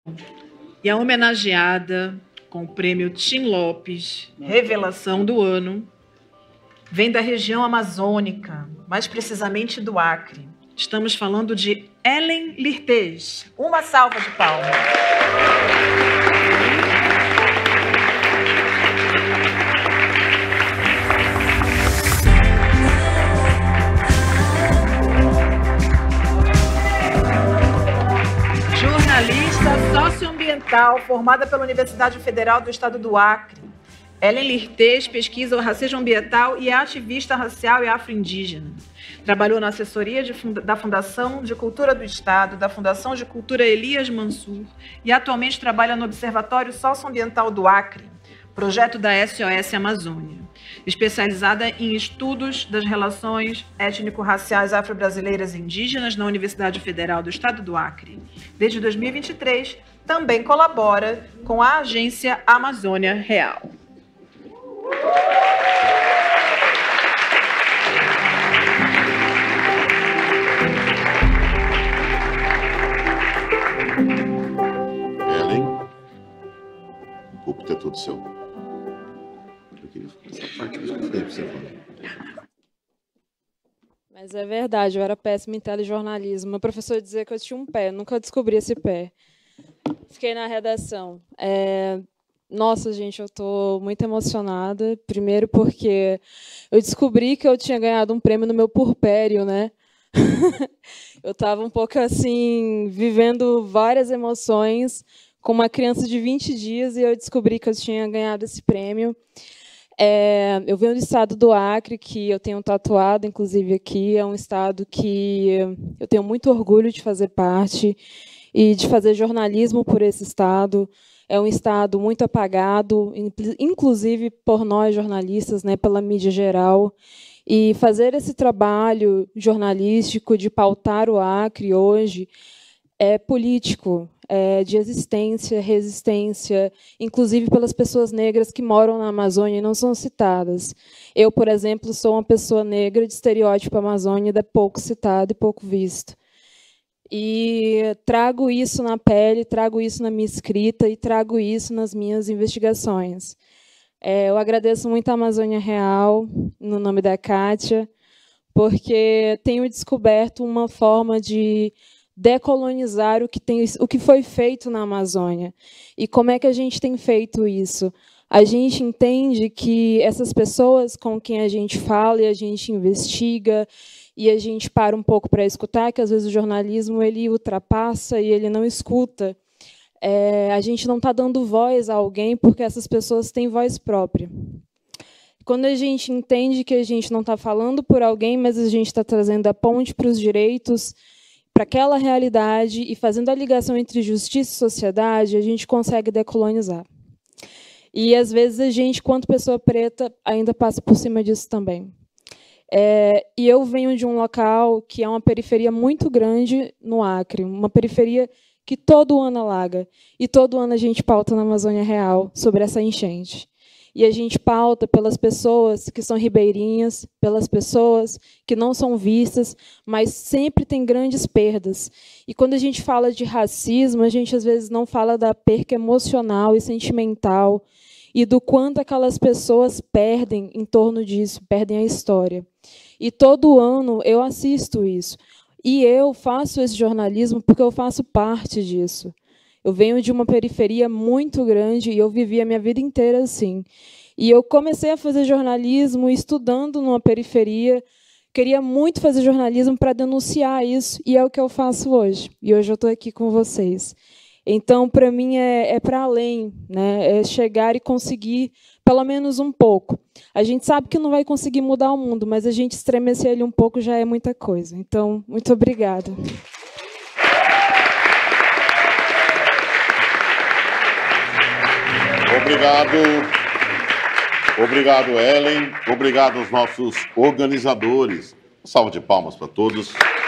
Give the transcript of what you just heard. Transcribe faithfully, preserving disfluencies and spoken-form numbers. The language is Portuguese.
E a homenageada com o prêmio Tim Lopes, Revelação do Ano, vem da região amazônica, mais precisamente do Acre. Estamos falando de Ellen Lirtez. Uma salva de palmas. Jornalista socioambiental formada pela Universidade Federal do Estado do Acre, Ellen Lirtez pesquisa o racismo ambiental e é ativista racial e afro-indígena. Trabalhou na assessoria de, da Fundação de Cultura do Estado, da Fundação de Cultura Elias Mansur e atualmente trabalha no Observatório Socioambiental do Acre, projeto da S O S Amazônia, especializada em estudos das relações étnico-raciais afro-brasileiras e indígenas na Universidade Federal do Estado do Acre. Desde dois mil e vinte e três, também colabora com a Agência Amazônia Real. Ellen, o púlpito é todo seu. Eu queria fazer essa parte, mas eu falei pra você falar. Mas é verdade, eu era péssima em telejornalismo. Meu professor dizia que eu tinha um pé, nunca descobri esse pé. Fiquei na redação. É... Nossa, gente, eu estou muito emocionada. Primeiro porque eu descobri que eu tinha ganhado um prêmio no meu purpério, né? Eu estava um pouco assim, vivendo várias emoções com uma criança de vinte dias e eu descobri que eu tinha ganhado esse prêmio. É, eu venho do estado do Acre, que eu tenho tatuado, inclusive, aqui. É um estado que eu tenho muito orgulho de fazer parte e de fazer jornalismo por esse estado. É um estado muito apagado, inclusive por nós jornalistas, né, pela mídia geral. E fazer esse trabalho jornalístico de pautar o Acre hoje é político, é de existência, resistência, inclusive pelas pessoas negras que moram na Amazônia e não são citadas. Eu, por exemplo, sou uma pessoa negra de estereótipo amazônida, pouco citada e pouco visto. E trago isso na pele, trago isso na minha escrita e trago isso nas minhas investigações. É, eu agradeço muito a Amazônia Real, no nome da Kátia, porque tenho descoberto uma forma de decolonizar o que, tem, o que foi feito na Amazônia. E como é que a gente tem feito isso? A gente entende que essas pessoas com quem a gente fala e a gente investiga, e a gente para um pouco para escutar, que às vezes o jornalismo ele ultrapassa e ele não escuta. É, a gente não está dando voz a alguém porque essas pessoas têm voz própria. Quando a gente entende que a gente não está falando por alguém, mas a gente está trazendo a ponte para os direitos, para aquela realidade e fazendo a ligação entre justiça e sociedade, a gente consegue decolonizar. E, às vezes, a gente, quanto pessoa preta, ainda passa por cima disso também. É, e eu venho de um local que é uma periferia muito grande no Acre, uma periferia que todo ano alaga. E todo ano a gente pauta na Amazônia Real sobre essa enchente. E a gente pauta pelas pessoas que são ribeirinhas, pelas pessoas que não são vistas, mas sempre tem grandes perdas. E quando a gente fala de racismo, a gente às vezes não fala da perca emocional e sentimental e do quanto aquelas pessoas perdem em torno disso, perdem a história. E todo ano eu assisto isso. E eu faço esse jornalismo porque eu faço parte disso. Eu venho de uma periferia muito grande e eu vivi a minha vida inteira assim. E eu comecei a fazer jornalismo estudando numa periferia. Queria muito fazer jornalismo para denunciar isso, e é o que eu faço hoje. E hoje eu estou aqui com vocês. Então, para mim, é, é para além, né? É chegar e conseguir, pelo menos um pouco. A gente sabe que não vai conseguir mudar o mundo, mas a gente estremecer ele um pouco já é muita coisa. Então, muito obrigada. Obrigado. Obrigado, Ellen. Obrigado aos nossos organizadores. Salva de palmas para todos.